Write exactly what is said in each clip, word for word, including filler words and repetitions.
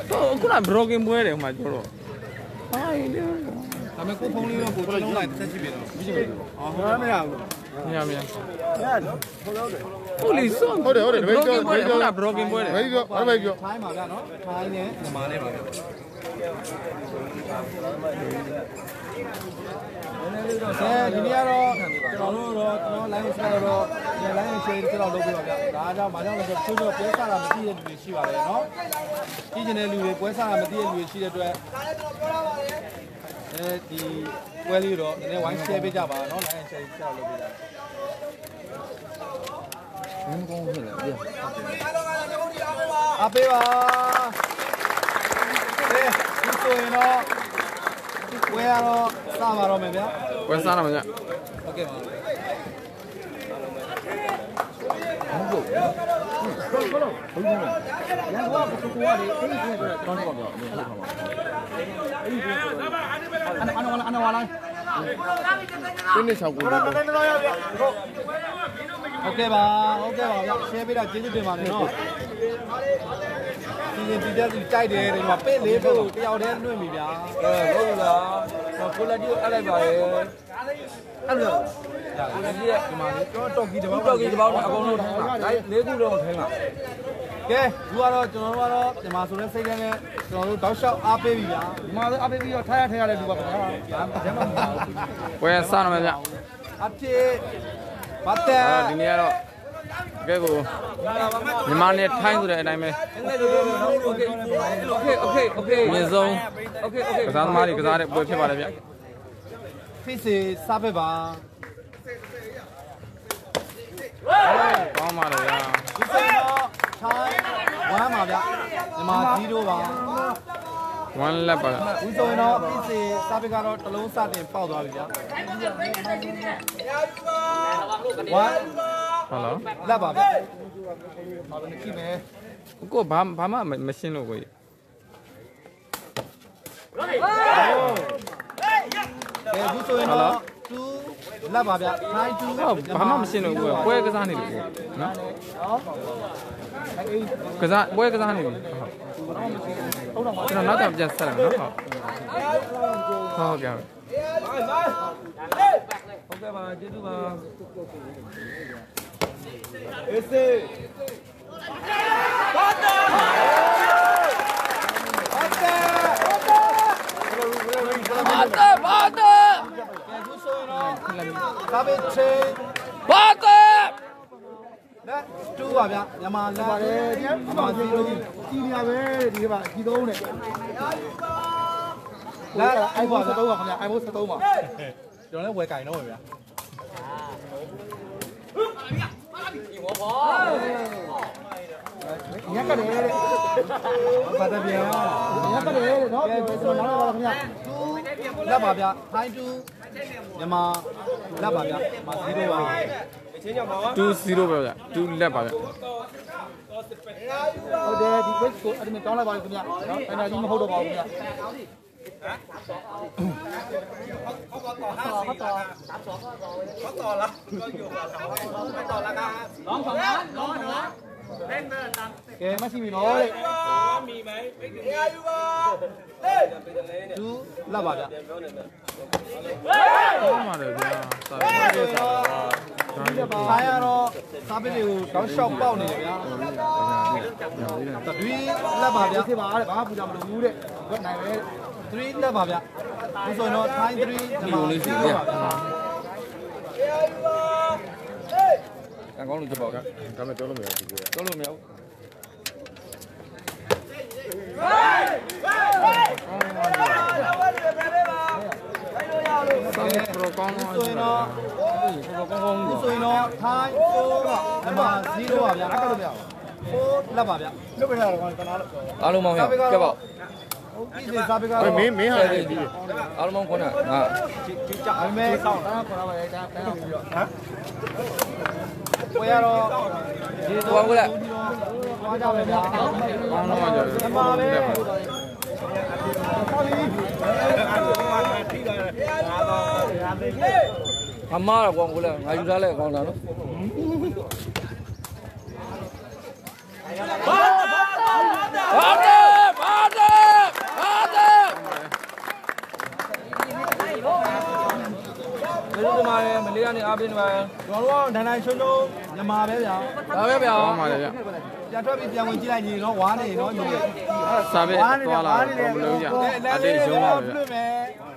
哦，过来 broken 不的嘛，就说。哎呀， 咱们沟通里面沟通来再区别的，没区别的。啊，没有， 没有没有。 ဟုတ်လေဆုံးဟုတ်တယ်ဟုတ်တယ်တပည့်ပြောတပည့်ပြော broken ပွဲတယ်တပည့်ပြောတပည့်ပြောထိုင်းပါဗျာနော်ထိုင်းနဲ့မြန်မာနဲ့ပါဗျာနည်းနည်းလေးတော့ဆဲဒီနေ့ကတော့ကျွန်တော်တို့တော့ကျွန်တော် line ဆက်တော့ line share ကျွန်တော်လုပ်ပြပါဗျာဒါကြောင့်မကြောင့်လဲဆိုတော့ပွဲစားတာမသိတဲ့လူတွေရှိပါတယ်နော်ကြီးကျင်တဲ့လူတွေပွဲစားတာမသိတဲ့လူတွေရှိတဲ့အတွက်အဲဒီပွဲလေးတော့နည်းနည်း wine share ပေးကြပါနော် line share ကျွန်တော်လုပ်ပြတာဘယ်ကောင်းဖြစ်လဲဗျာအပေးပါအေးဒီဆိုရင်တော့ဝယ်ရတော့စပါတော့မယ်ဗျာဝယ်စားရမယ်ဗျာโอเคပါဟုတ်ကဲ့ဟုတ်ကဲ့ဟုတ်ကဲ့ရန်ကုန်ကကိုကိုကလေအဲ့ဒီကိုတော့တောင်းတော့ပြောအဲ့ဒီကိုအဲ့ဒီကိုအနအနအနဝါလိုက်တင်းနေချောက်ကိုတော့တင်းနေတော့ရဗျာဟုတ်โอเคပါโอเคပါဗျာ share ပေးတာကျေးဇူးတင်ပါတယ်နော်ဒီရင်ဒီတက်ဒီတိုက်တယ်ဒီမှာပေးလေးဖို့တယောက်တည်းနှွင့်ပြီဗျာအဲဟုတ်လားကိုလက်တီကိုအပ်လိုက်ပါရဲ့အဲ့လိုဒါဒီရဲ့ဒီမှာကျွန်တော်တော်ကီတပေါက်တော်ကီတပေါက်နဲ့အကုန်လုံးထိုင်းပါဒါလေးခုလုံးထိုင်းပါကဲသူကတော့ကျွန်တော်တို့ကတော့ဒီမှာဆိုတဲ့စိတ်ထဲနဲ့ကျွန်တော်တို့တောက်လျှောက်အားပေးပြီဗျာဒီမှာဆိုအားပေးပြီးတော့ထိုင်းရထိုင်းရတဲ့လူပါခင်ဗျာဘာမှမဟုတ်ဘူးဝယ်စားရမယ်ဗျာအဖြစ်ပတ်တယ်ဒီနေ့ကတော့ကဲကိုမြန်မာနဲ့ထိုင်းဆိုတဲ့အတိုင်းပဲโอเคโอเคโอเคโอเคမြင့်ဆုံးโอเคโอเคကစားသမားတွေကစားတဲ့ပွဲဖြစ်ပါတယ်ဗျဖိစီစားပဲပါကောင်းပါလေဗျာဒီစတော့ထိုင်းဝမ်းပါဗျမြန်မာကြီးတို့ပါဝမ်းလက်ပါဒီဆိုရင်တော့ဖိစီစားပဲကတော့တလုံးစတင်ပေါက်သွားပြီဗျဝမ်းဟုတ်လားလက်ပါဗျဟောတယ်ကြည့်မယ်ကိုဘာဘာမှမရှင်းလို့ကိုကြီးကဲဒီဆိုရင်တော့သူလက်ပါဗျထိုင်းသူဘာမှမရှင်းလို့ကိုပွဲကစားနေတယ်ကိုနော်ကစားပွဲကစားနေပြီဟုတ်ကျွန်တော်နောက်ကပြန်ဆက်လာနော်ဟုတ်ဟုတ်ကြပါဟုတ်ကဲ့ပါကျေးဇူးပါအေးစေဘာတာဘာတာဘာတာဘာတာကျေးဇူးဆိုတော့ကာဘေချေဘာတာလက်တူပါဗျမြန်မာလက်ပါတယ်မြန်မာစီလို့ကြီးနေရပဲဒီကပါကြီးသုံးနဲ့လက် iPhone สิบสองပါခင်ဗျ iPhone สิบสองပါကျွန်တော်လည်းဝယ်ကင်တော့ပဲဗျာညက်ကတယ်တဲ့ဘာတပြန်ညက်ကတယ်တဲ့နော်ကျွန်တော်နောက်လာပါခင်ဗျလက်ပါဗျထိုင်းတူမြန်မာလက်ပါဗျမာဇီရိုပါ two zero ပဲဗျtwoလက်ပါဗျဟုတ်တယ်ဒီ base ကိုအဲ့ဒီတောင်းလိုက်ပါခင်ဗျနော်အဲ့ဒါကြီးမဟုတ်တော့ပါဘူးခင်ဗျเขาต่อห้าสิบเขาต่อสามสองเขาต่อละก็อยู่เขาต่อละกันร้องสองล้านร้องสองล้านเล่นเดินตามแกไม่ใช่มีน้อยมีไหมไม่ถึงอายุบ้าดูลับป่ะจ๊ะကောင်းပါလေဗျာစာရေးစာท้ายတော့စားပစ်တွေကိုတောင်းလျှောက်ပေါက်နေတယ်ဗျာတတွီးလက်ပါဗျာဖြစ်ပါတဲ့ဘာမှပူကြမလို့ဘူးတဲ့ဘယ်နိုင်လဲthree လက်ပါဗျဒီဆိုရင်တော့ time three ဒီလိုလေးရှိတယ်အကောင်းလို့ကြပေါ့ဗျာဒါမဲ့ပြောလို့မရဘူးပြောလို့မရဘူးဆောင်းပရိုကောင်းလို့ဆိုရင်တော့ပရိုကောင်းကောင်းလို့ဆိုရင်တော့ time four ကနံပါတ်zeroပါဗျာအဲ့ဒါလို့မရဘူးfour လက်ပါဗျလွတ်ပြထားတော့ကနားလို့အားလုံးမောင်းရကြပေါ့ဒီစီစားပေးကတော့မင်းမင်းဟာလေဒီအားလုံးခုနကငါဒီကြောက်အမေဆောင်းတာခေါ်လာပါလေတာတန်းပြီးတော့ဟမ်ကိုရတော့ဒီတော့ကိုလက်သွားကြပဲဗျာအားလုံးကကြတယ်ပါပဲအမားတော့ကောင်းကိုလက်ငါယူထားလဲကောင်းတာနော်ဘာဘာဘာဘာဘာပေးနေပါကျွန်တော်တို့ကနိုင်နိုင်ချုံချုံညမာပဲဗျာဒါပဲဗျာကောင်းပါလေဗျပြန်ထွက်ပြီးပြန်ဝင်ကြည့်လိုက်ညီနော်ဝါနေနော်ညီလေးစာပဲသွားလာတော့မလို့ရအတေးရုံးပါဗျလွတ်မယ်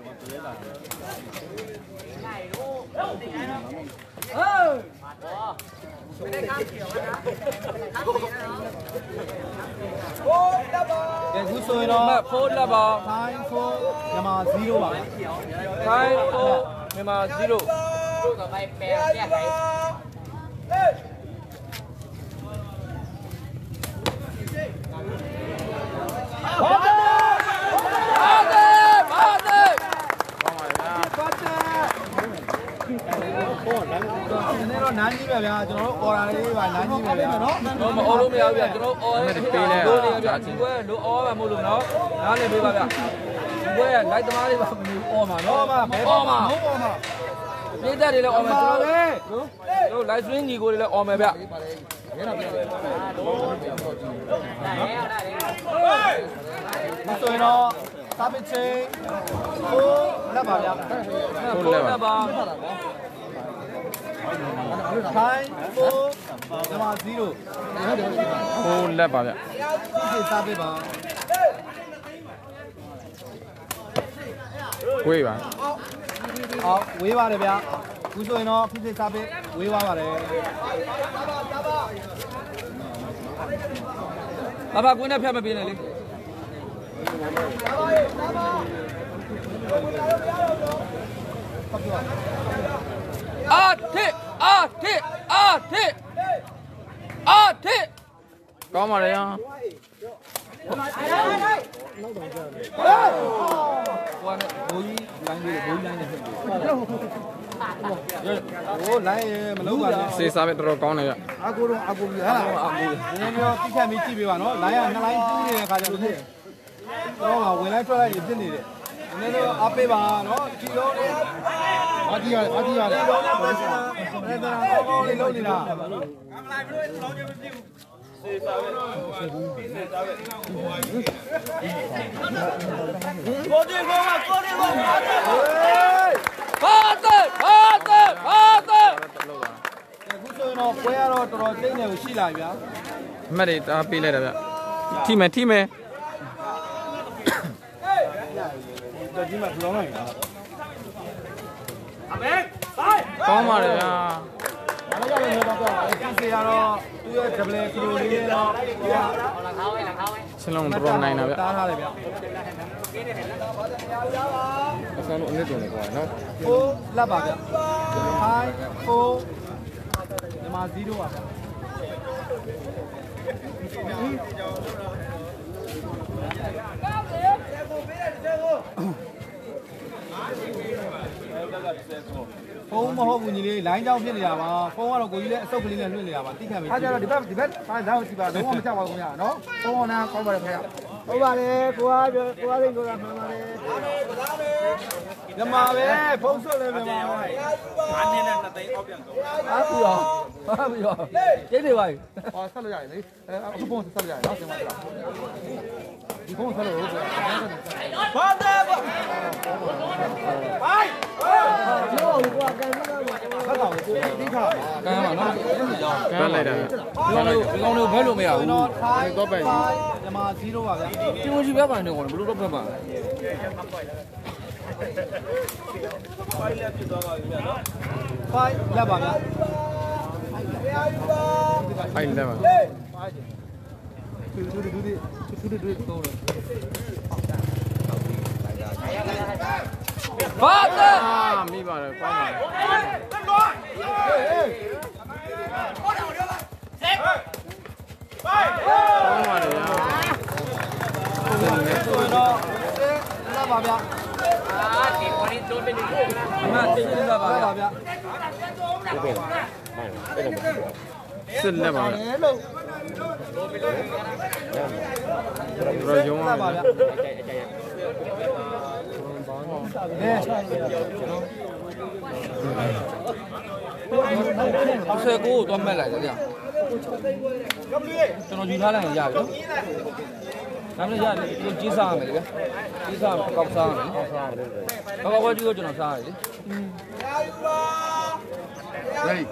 ကဲခုဆိုရင်တော့ဖိုးလက်ပါဖိုင်းဖိုးမြန်မာဇီရိုပါဖိုင်းဖိုးမြန်မာဇီရိုတို့ကပဲပယ်ပြတ်ခိုင်းဘာသာဘာသာဘာသာကောင်းပါဗျာဘာသာဟောလမ်းတော့ဒီနေ့တော့နန်းကြီးပဲဗျာကျွန်တော်တို့အော်ရာလေးပါနန်းကြီးပဲဗျာနော်တော့မအော်လို့မရဘူးဗျာကျွန်တော်အော်ရေးပေးလဲလို့နေဗျာဒီဘွဲလို့အော်ပါမို့လို့နော်နားလည်ပေးပါဗျာဒီဘွဲကလိုက်သမားလေးပါမလို့အော်မှာနော်ဘယ်အော်မှာမဟုတ်အော်မှာပြည့်တဲ့တွေလည်းအော်မယ်ကျွန်တော်တို့လိုက်စရင်းညီကိုတွေလည်းအော်မယ်ဗျရဲတော့ပြတယ်မဆိုရင်တော့စာပစ်ချင်းဟိုလက်ပါဗျာဟိုလက်ပါခိုင်းဟိုဒီမှာဇီရိုဟိုလက်ပါဗျဒီစာပစ်ပါဝေးပါအော်ဝေးပါတယ်ဗျာခုဆိုရင်တော့ဖိစိတ်စာပစ်ဝေးသွားပါတယ်ဘာဘာကွင်းနဲ့ဖြတ်မပေးနဲ့လေအာတစ်အာတစ်အာတစ်အာတစ်ကောင်းပါလေရဟိုကဘိုးကြီးလိုင်းလေးဘိုးကြီးလိုင်းနဲ့ဖြစ်တယ်ဟိုလိုင်းမလုံးပါနဲ့စေးစားပဲတော်တော်ကောင်းတယ်ဗျအာကိုတော့အာကိုကြီးဟာလားအာကိုနည်းနည်းပြောတိခတ်ပြီးကြည့်ပေးပါနော်လိုင်းကနှစ်လိုင်းတူးနေတဲ့ခါကျတော့ဖြစ်တော့ကဝင်လိုက်ထွက်လိုက်ဖြစ်နေတယ်နည်းနည်းတော့အားပေးပါနော်ဒီလိုလေးအားကြီးရတယ်အားကြီးရတယ်ဒီလိုလေးပဲရှင်ဘယ်တော့ကောင်းကောင်းလေးလုပ်နေတာကမလိုက်ဘလို့လောင်းချင်မသိဘူးစေးစားပဲစေးစားပဲကိုဒီဘောကကိုဒီဘောဘာသာဘာသာဘာသာအခုဆိုရင်တော့ပွဲရတော့တော်တော်ကျိန်းနေကိုရှိလာပြီဗျာအမှတ်တွေတားပေးလိုက်တာဗျထိမယ်ထိမယ်တော်ကြီးမှထလောင်းလိုက်တာအမေကောင်းပါလေဗျာဘာလို့လဲတော့တော့ဒီစီရတော့သူ့ရဲ့ double ကီလိုလေးတော့ဟိုစလုံးတော်နိုင်တာဗျတားထားတယ်ဗျအစမ်းလို့အနည်းတုံနေကွာနော်ဟိုလက်ပါဗျဟိုင်းဟိုဒီမှာဇီရိုပါဗျဖုန်းမဟုတ်ဘူးညီလေးလိုင်းကြောင်းဖြစ်နေတာပါဖုန်းကတော့ကိုကြီးလည်းအဆုပ်ကလေးနဲ့လွှင့်နေတာပါတိခံပြီအားကြတော့ဒီဘက်ဒီဘက်ဟာလာကြည့်ပါလုံးဝမကြောက်ပါဘူးခင်ဗျာနော်ဖုန်းကနာကောင်းပါတယ်ခင်ဗျာဟုတ်ပါတယ်ကိုအားကိုအားလေးကိုကမှန်ပါတယ်ညမာပဲဖုန်းဆွတ်လည်းမြန်မာပါအားနေနဲ့နှစ်သိန်းအောက်ပြန်တော့အားပြီးတော့အားပြီးတော့ကျိတ်တွေပါဟောဆက်လို့ရတယ်လေအခုဖုန်းဆက်လို့ရတယ်နော်ဆင်ပါလားဒီဖုန်းဆက်လို့ဟုတ်ကဲ့ဘာသာဘာဘိုင်ကျောင်းကိုကန်မလားဘာသာကိုဒီခါကန်ပါနော်ကန်လိုက်တာဒီကောင်လေးဒီကောင်လေးဘယ်လိုမရဘူးတော့ပဲမြန်မာဇီရိုပါဗျာတင်ဝင်ကြီးပဲပါနေကောင်ဘယ်လိုတော့ဖက်ပါဖိုင်လက်ပြသွားပါပြီဗျာနော်ဖိုင်လက်ပါဗျာဖိုင်လက်ပါသူသူသူသူသူသူတော့ဘာသာမိပါတယ်ကောင်းပါတယ်ကောင်းပါတယ်ဗျာဆိုတော့လက်ပါဗျာအာဒီခေါင်းတို့နေအမတင်ပြပါဗျာဗျာစစ်လက်ပါဗျာလို့ရောရုံးပါဗျာအဲဆယ်ကိုတော့မဲ့လိုက်တယ်ဗျာကျွန်တော်ယူထားလိုက်ရင်ရပြီနော်ဒါမှမဟုတ်ရတယ်ဒီကြီးစားရမယ်လေဗျာကြီးစားကောက်စားရမယ်ကောက်စားရတယ်ကောက်ကောက်ကြီးကိုကျွန်တော်စားရတယ်လေ Ready.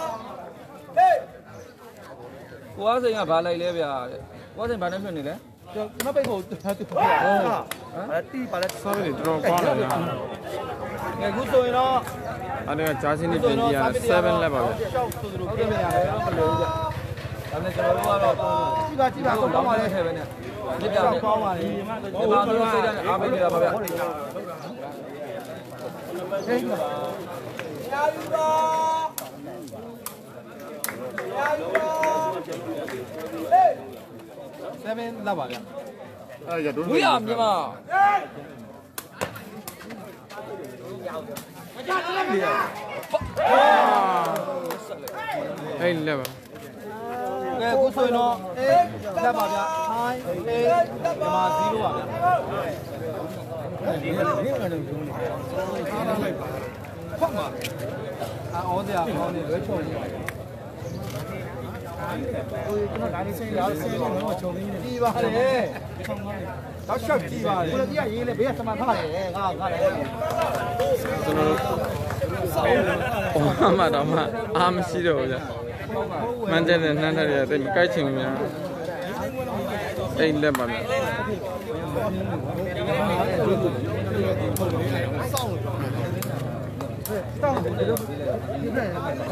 ကိုအားစိန်ကဘာလိုက်လဲဗျာကိုအားစိန်ဘာနဲ့ဖြစ်နေလဲကျွန်တော်ပိတ်ဖို့တူတူဟုတ်အဲ့တီးပါလဲဆောရီတော်ကောင်းတယ်ဗျာငယ်ခုဆိုရင်တော့အဲ့ဒါဂျာစင်းနေပြင်ပြရseven လက်ပါဗျာဟုတ်တယ်ဗျာတော့မလို့ဗျာဒါနဲ့ကျွန်တော်တို့ကတော့ကြည့်ပါကြည့်ပါကောင်းပါလေထဲပဲနဲ့မြစ်ပြနဲ့ကောင်းပါလေဒီမှာတော့စိတ်ဓာတ်နဲ့အားပေးနေတာပါဗျာဟေးပါ seven လောက်ပါဗျာအဲ့ရဒုဝီရမြန်မာအဲ့လက်ပါကဲခုဆိုရင်တော့လက်ပါဗျာ high a မြန်မာzero ပါဗျာဖတ်ပါအော်တရားကောင်းနေလွဲချုံနေဟိုကျွန်တော်ဒါလေးဆင်းရအောင်ဆင်းလို့တော့ချုံနေတယ်ဒီပါလေတော့ရှော့ကြည့်ပါလေကိုလည်းကြီးရေးလေဘေးကစမထားတယ်ငါငါလည်းကျွန်တော်တို့ဘာမှတော့မှအားမရှိတော့ဘူးဗျာမှန်တဲ့နှမ်းထက်ရတဲ့ကြိုက်ချင်များအဲ့လက်ပါဗျာတောင်းတယ်လို့ဒီပြန်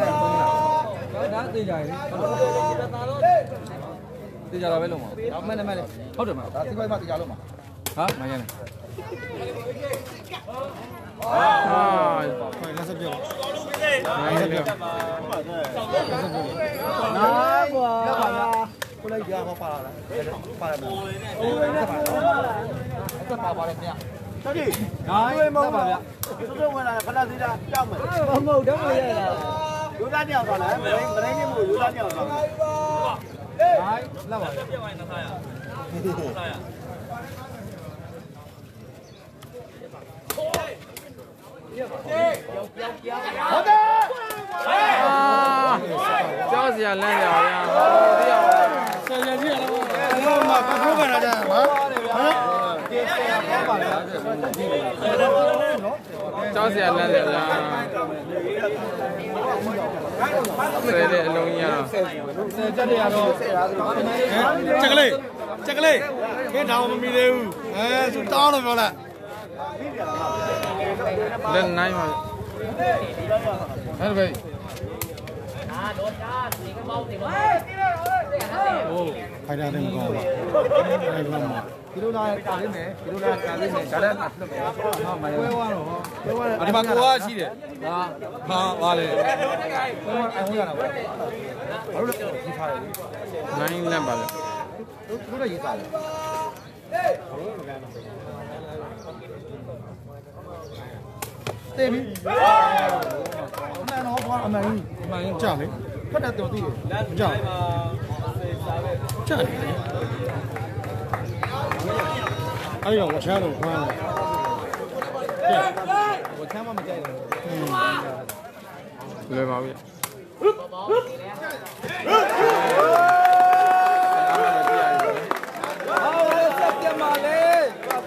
ဒါသိကြရည်သိကြတာပဲလုံးပါဒါမှန်တယ်မှန်တယ်ဟုတ်တယ်မဒါစီပိုက်မှတရားလို့မှာဟာမရနဲ့အာလက်စပ်ပြောနိုင်တယ်ဗျာနားကွာကိုလိုက်ကြာမပါလားပါလားအိုးလက်ပါအဲ့ဒါပါပါတယ်ခင်ဗျာတော်ကြီးနိုင်မဟုတ်ပါဗျာတို့ဝင်လာခဏစီးတာကြောက်မယ်မဟုတ်တော့မရလားယူသားညောက်သွားလားမရင်းမရင်းနဲ့မို့ယူသားညောက်သွားနိုင်လက်ပါပြဝိုင်းနှစ်ခါရဟုတ်တယ်ကြောက်စရာလမ်းကြပါဗျာတယောက်ဆယ်ရကြီးရလားဘာမှပထိုးကန်လာကြမှာဟမ်ကျေဆရာပါပါလားကြောက်စရာလမ်းကြဗျာဆယ်တဲ့အလုံးကြီးရတော့ဆယ်ချက်တွေကတော့ချက်ကလေးချက်ကလေးခေတောင်မမီသေးဘူးအဲသူတောင်းလို့ပြောလိုက်လက်နိုင်ပါအဲ့ဒါပဲဖိုင်တာတယ်မကောင်းဘူးအဲ့လိုမှဒီလိုလာကာလေးမယ်ဒီလိုလာကာလေးမယ်ဒါလည်းအဖြစ်မယ်ဟာမရပွဲသွားတော့ပွဲသွားတယ်ဒီမှာကိုကရှိတယ်ဟာဟာပါလေပွဲသွားအဟိုရတာပေါ့ဘာလို့လဲဒီထားတယ်နိုင်လက်ပါဗျာသူတို့ရေးစားတယ်တေးပြီအမှန်တော့ဘာအမှန်ကြီးအမှန်ကြီးကြာလေဖတ်တယ်တော်သိတယ်မကြောက်ကြာတယ်အဲ့ရောဝချမ်းတော့ခွမ်းတယ်ဝချမ်းမမကြိုက်ဘူးလွယ်ပါဗျာဟာဆက်ပြမလေး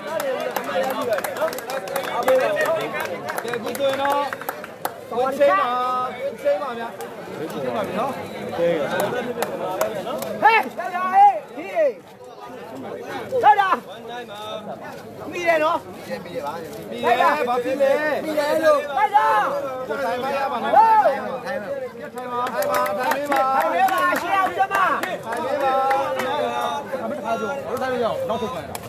ကဲဒီဆိုရင်တော့ဝချင်းပါဝချင်းပါဗျာဝချင်းပါပြီနော်ဟေးဟဲ့ရောက်ရဟေးဒီရောက်တာမိတယ်နော်ပြီးရဲဘာဖြစ်လဲမိတယ်လို့လိုက်တာထိုင်ပါရပါနော်ဟေးထိုင်ပါထိုင်ပါထိုင်ပါထိုင်ပါခိုင်နေပါရှေ့အောင်ကျမထိုင်ပါအမေတခါကြောဘယ်တိုင်းရောက်နောက်ထုတ်ကြတာ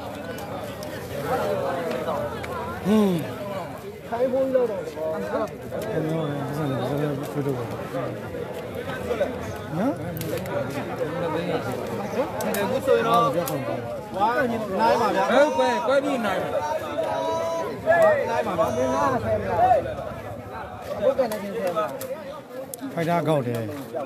ဟင်းခိုင်ဖို့လို့တော့အဲ့ဒါအဲ့ဒါအဲ့ဒါဖိတော့နော်ဒီကုဆိုရင်တော့ပြောဆောင်ပါဝါနိုင်ပါဗျာဟုတ်ကွယ်ကွယ်ပြီးနိုင်ပါနိုင်ပါဗျာဘုတ်ကနေချင်းဆဲပါဖိုက်တာကောက်တယ်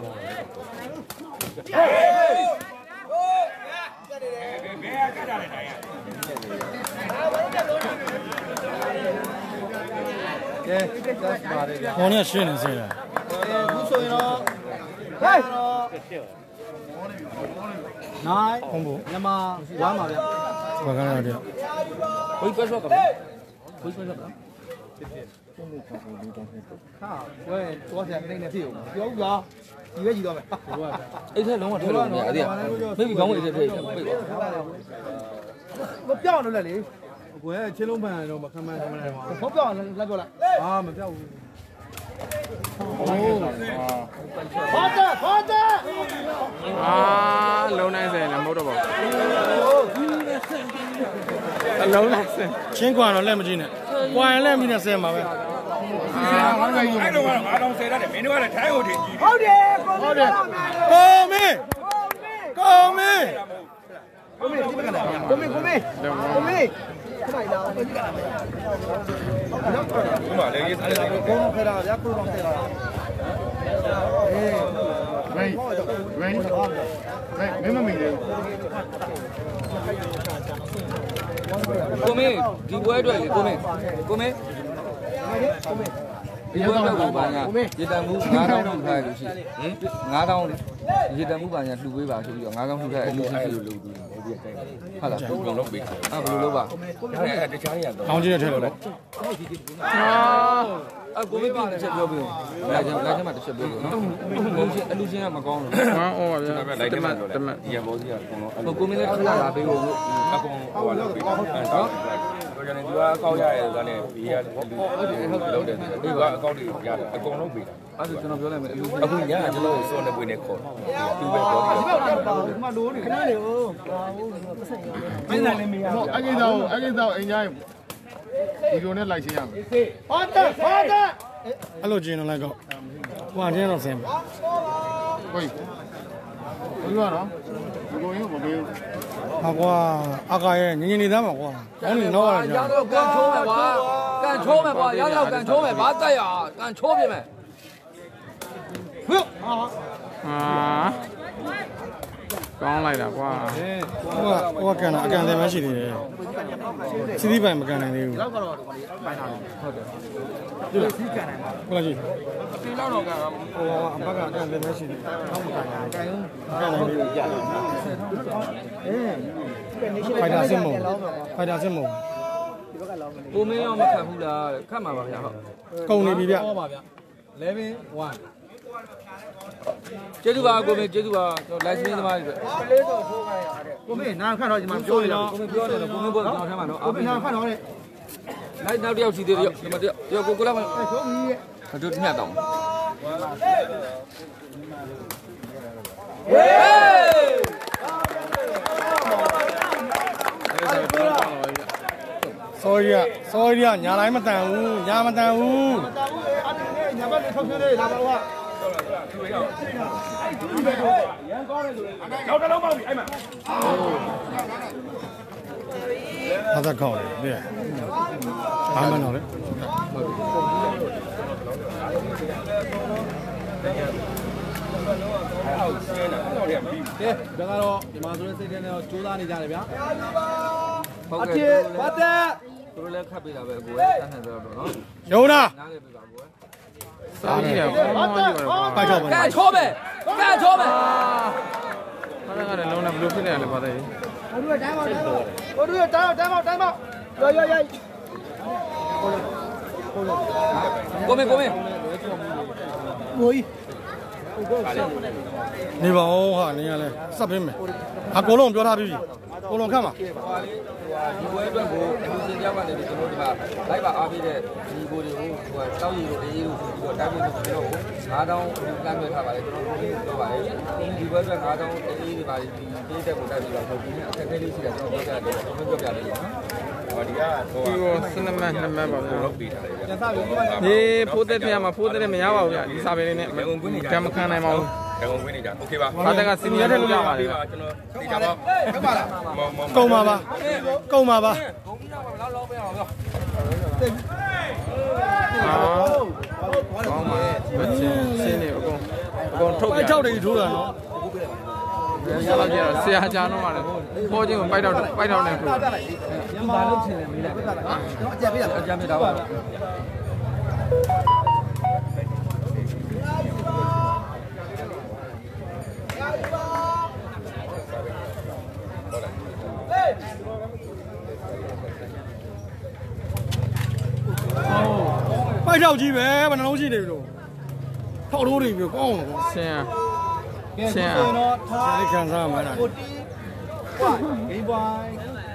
ကဲဆက်ပါတယ်ဗျာဟောနေရှင်းနေစေတာကုဆိုရင်တော့ဟေးနိုင်ဟုတ်ဘူးမြန်မာဝမ်းပါဗျာဘာကလဲတော့ဘိတ်ပဲဆော့ကဗျာဘိတ်ပဲဆော့က喂，多少钱？那那是有，有不有？几个几多呗？ အဲ့ထက်လုံးဝထည့်လို့မရအဲ့ဒါမိပြီကောင်းဝင်တစ်ထည့်ပြိတ်ပါ我表了了哩， 我青龙盘都没看满他们来嘛。 我表了那个了。 啊，没表。 哦，好的好的。 啊，龙奶生了，冇得啵。龙奶生。 钱关了来不及呢，关了明天生嘛呗。 啊，我讲爱到我我当谁了的，明天我来开我的。 好的， 好的，高明，高明。 过没？过没？过没？过没？过没？过来了，我你干嘛？ 我嘛，那意思是。 光开了，人家不光开了。哎， 喂喂喂，没没没的。 ကိုမင်းဒီပွဲအတွက်လေကိုမင်းကိုမင်းဒီပွဲအတွက်ကိုဘာညာရေတံမှုငါးတောင်းလှူထားရလို့ရှိဟင်ငါးတောင်းလေရေတံမှုဘာညာလှူပေးပါဆိုပြီးတော့ငါးတောင်းလှူထားအလူရှိရှိလို့လုပ်ပြီးဟုတ်လားဘုံလုံးပေးအာဘယ်လိုလုပ်ပါအဲ့တခြားနေရာတော့ကောင်းကြီးရထဲလို့လေအာအကိုမင်းပြင်တစ်ချက်ပြောပေးဦးလာချင်လာချင်မှတစ်ချက်ပြောပေးနော်ဘုံချင်းအလူချင်းကမကောင်းဘူးဟမ်အော်ဗျာတမတ်တမတ်ဒီရဘောစီကအကုန်လုံးဟိုကိုမင်းလည်းတစ်ခါလာပေးဖို့လို့အကုန်ဟိုလာပေးအဲ့တော့တော့ကျွန်တော်ဒီကအကောက်ရရဲဆိုတော့ဘေးကလူလုံးတယ်ဒီကအကောက်တွေရတယ်အကုန်လုံးပေးတာအဲ့ဒါကျွန်တော်ပြောလိုက်မယ်အလူချင်းအခုညကကျွန်တော်စောနေပွေးနေခေါ်သူပဲပြောတယ်ဒီမှာလိုးနေခဏနေဦးမင်းလည်းမရဘူးအကိစ္စကိုအကိစ္စကိုအိမ်သားဗီဒီယိုနဲ့လိုက်ရှင်းရမယ်ဟုတ်တယ်ဟုတ်တယ်အဲ့လိုကျင်းတော့လိုက်တော့ဟိုအတင်းတော့ဆင်းမယ်ဟိုဘယ်လိုရအောင်ဒီကိုရင်မပေးဘူးဟာကွာအကာရဲ့ငင်းငင်းနေသားမှာကွာကောင်းနေတော့ရကြရတော့ကန်ချိုးမယ်ကွာကန်ချိုးမယ်ကွာရတော့ကန်ချိုးမယ်ဘာတက်ရကန်ချိုးပြမယ်ဟုတ်ဟာအာကောင်းလိုက်တာကွာဟိုကဟိုကကန်တာအကန်တယ်မရှိသေးတယ်စီးသီးပိုင်မကန်နိုင်သေးဘူးတော့ကတော့ပိုင်းထားတယ်ဟုတ်တယ်ဒီစီးကန်တယ်မှာဟုတ်လားကြီးဒီလောက်တော့ကန်ဟိုအဘကအကန်တယ်မရှိသေးဘူးတော့မကန်နိုင်ကန်ကန်နိုင်သေးဘူးအေးကနေရှိဖိုက်တာစစ်မုံဖိုက်တာစစ်မုံဒီဘက်ကလောင်းမနေကိုမင်းရောမခတ်ဘူးလားခတ်မှာပါဗျာဟုတ်ကုန်နေပြီဗျဟောပါဗျာ eleven one ကျေးဇူးပါကိုမင်းကျေးဇူးပါကျွန်တော် live stream သမားတွေကလေးတော့ထိုးခိုင်းရတယ်ကိုမင်းနားခန့်တော့ဒီမှာပြောနေတော့ကိုမင်းပြောတယ်ကိုမင်းပြောတယ်ကျွန်တော်ထဲမှာနော်ကိုမင်းနားခန့်တော့လေလိုက်နောက်တစ်ယောက်စီသေးတယ်ဒီမှာတစ်ယောက်ကိုကိုလာမအဲထိုးကြီးရဲ့တို့ညတ်တောင်းဟေးစောရီကစောရီကညာတိုင်းမတန်ဘူးညာမတန်ဘူးတာဦးရဲ့အတူနဲ့ညဘက်လေးထုတ်ပြလေးလာပါဦးကရောက်တော့ပေါ့ပြီအဲ့မှာဟာသာကောင်းတယ်ဘာမှမနော်လေကဲဒါကတော့ဒီမှာဆိုတဲ့စိတ်ထဲနဲ့တော့ကြိုးစားနေကြတယ်ဗျာဟုတ်အကဲ့ကျေဘာတဲ့သူတို့လည်းခတ်ပေးတာပဲကိုယ်တန်းထန်ပြောတော့နော်ယုံလားနားလေပေးပါကိုယ်စားကြည့်တယ်ကောင်းကောင်းကြည့်ပါတော့ပိုက်တော့ပါကန်ချိုးမယ်ကန်ချိုးမယ်ဟာလည်းကလည်းလုံးနဲ့ဘလို့ဖြစ်နေရလဲပါတယ်ကိုတို့တိုင်းမောက်တိုင်းမောက်ကိုတို့တိုင်းမောက်တိုင်းမောက်တိုင်းမောက်ရောရောရောကိုမင်းကိုမင်းကိုကြီးနေပါဦးဟာနေရလဲစပ်ပေးမယ်အကုန်လုံးပြောထားပြီးပြီအကုန်လုံးခတ်မှာဒီပွဲအတွက်ကိုလူစင်ကြောက်ကနေပြီးကျွန်တော်ဒီမှာလိုက်ပါအားပေးတဲ့ဒီကိုတွေကိုဟိုတောက်ရည်ကိုအေးလို့ပြီးတော့တိုင်းပြည်ကိုကျွန်တော်ကိုငါးတောင်းလမ်းပြထားပါတယ်ကျွန်တော်ကိုပြောပါတယ်ဒီပွဲအတွက်ငါးတောင်းအေးတွေပါဒီပေးတဲ့ကိုတိုက်ပြီးတော့ဒီအခက်အခဲလေးရှိတယ်ကျွန်တော်ပြောပြတယ်ကျွန်တော်ပြောပြတယ်နော်ဟောဒီကဟိုဒီကိုစနမတ်နှစ်မတ်ပါဗျာလောက်ပေးထားတယ်ဗျာပြန်စားပြီးဒီမှာဒီဖိုးတဲ့ထဲမှာဖိုးတဲ့မရပါဘူးဗျာဒီစာပေလေးနဲ့ကံမခံနိုင်ပါဘူးကံဝင်ဝင်နေကြโอเคပါဘာတက်ကစီနီယာထည့်လို့ရပါတယ်ဗျာကျွန်တော်ဒီကပေါ့ဟုတ်ပါလားမောမောကုန်ပါပါကုန်ပါပါဂုံကြီးတော့လောက်လောက်ပြအောင်ပြောအာကောင်းပါရဲ့ဘယ်ချင်းရှင်းနေအကုန်အကုန်ထုတ်ပြပိုက်ချောက်တွေထိုးတာနော်ရလာကြဆရာကြားတော့မှလည်းခေါ်ချင်းကိုပိုက်တော့ပိုက်တော့နေထိုးညမလို့ချင်တယ်မေးလိုက်ကျွန်တော်အကြံပေးတာအကြံပေးတာပါပိုပိုက်ထောက်ကြီးပဲဘယ်နှလုံးရှိနေပြီလို့ထောက်လို့နေပြီကောင်းတော့ရှင်းကဲဆိုရင်တော့ထားဒီခံစားမှန်းတာကိုတီပွိုင်ဂိမ်းပွိုင်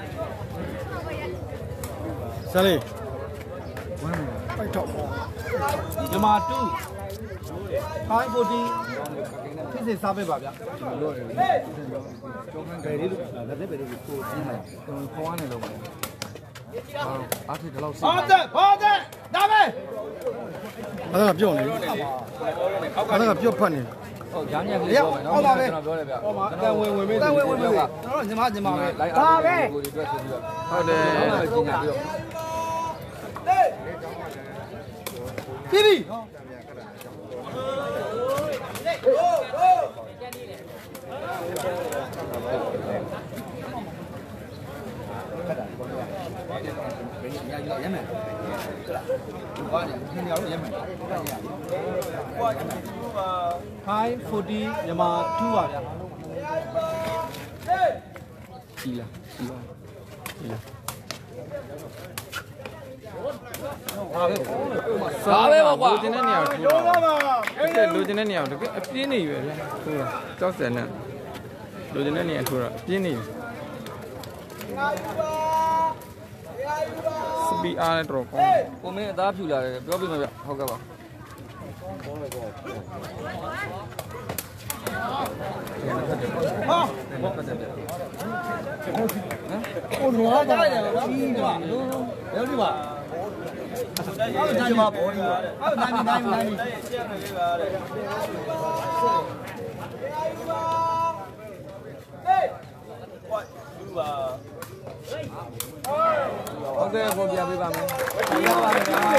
စလေးပိုက်ထောက်ဂျမာတူဟိုင်းကိုတီဖြစ်စေစားပေးပါဗျာလို့ရတယ်ကျောင်းခံကြလေးလို့လက်သက်ပဲလေးကိုကိုင်းလိုက်ခေါင်းနဲ့လုံးပါအားထိတလောက်စီဟုတ်တယ်ဟုတ်တယ်ဒါပဲအဲ့ဒါပြော့နေအဲ့ဒါပြော့ဖတ်နေဟုတ်ညာညက်ကလေးပြောမယ်နော်ကျွန်တော်ပြောတယ်ဗျဟောမှာအတန်ဝင်ဝင်မေးတန်ဝင်ဝင်ပြီကျွန်တော်ညီမညီမပဲလိုက်အားကိုဒီအတွက်ဆိုပြီးတော့ဟုတ်တယ်ကျင်းညာပြီးတော့ပြီပြီရမ်းမယ်ဘာလဲခင်ဗျားတို့ရမ်းမယ်ဟိုင်း၄၀မြန်မာ၂ပါဗျာကြီးလားကြီးပါကြီးလားဟာပဲစားပဲပေါ့ကွာလိုချင်တဲ့နေရာကိုထိုးတာအဲ့ဒါလိုချင်တဲ့နေရာကိုတကယ်အပြင်းနေပဲဗျထိုးတာကြောက်စံနဲ့လိုချင်တဲ့နေရာထိုးတာအပြင်းနေစပီအားနဲ့တော့ကောင်းကိုမင်းအသားဖြူလာတယ်ပြောပြမယ်ဗျဟုတ်ကဲ့ပါဟိုနွားကြတယ်ဗျာကြီးပါလို့ဘယ်လိုဒီပါအဲ့ဒါညီမပေါ်ဒီပါအဲ့ဒါနိုင်နိုင်နိုင်ဟုတ်ကဲ့ကိုပြပေးပါမယ်ရပါမယ်ဗျာ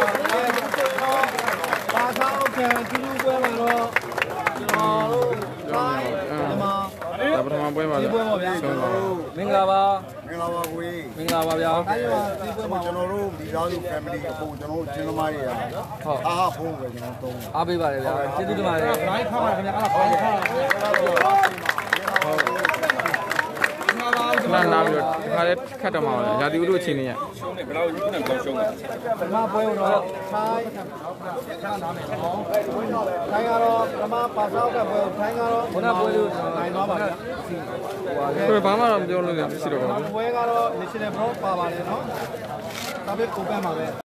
ပါသာအုပ်ခံကျူးကျူးပွဲမှာတော့ကျွန်တော်တို့ဒီမှာဒါပထမပွဲပါလားဆုံးပါမင်္ဂလာပါမင်္ဂလာပါကိုကြီးမင်္ဂလာပါဗျာအဲဒီမှာဒီပွဲမှာကျွန်တော်တို့ဒီသားစု family အဖို့ကျွန်တော်တို့ကျင်းသမားတွေကဟုတ်အားအားဖုန်းပဲကျွန်တော်သုံးတယ်အားပေးပါတယ်ဗျာကျေးဇူးတင်ပါတယ်ဘိုင်းခါပါခင်ဗျာအဲ့ဒါဘိုင်းခါနာနာပြီးတော့ဒီခါလေးခတ်တော့မှာပါရာသီဥတုအချိန်လေးရရှုံးတယ်ဘယ်လောက်ကြီးခုနကရှုံးတယ်ပထမပွဲတော့ထိုင်းခါနာမယ်နော်ထိုင်းကတော့ပထမပါဆောက်ကပွဲထိုင်းကတော့ခုနပွဲလို့နိုင်သွားပါဗျာကိုယ်ဘာမှတော့မပြောလို့ရမရှိတော့ပါဘူးပွဲကတော့ national pro ပါပါတယ်နော်ဒါပေမဲ့ open ပါပဲ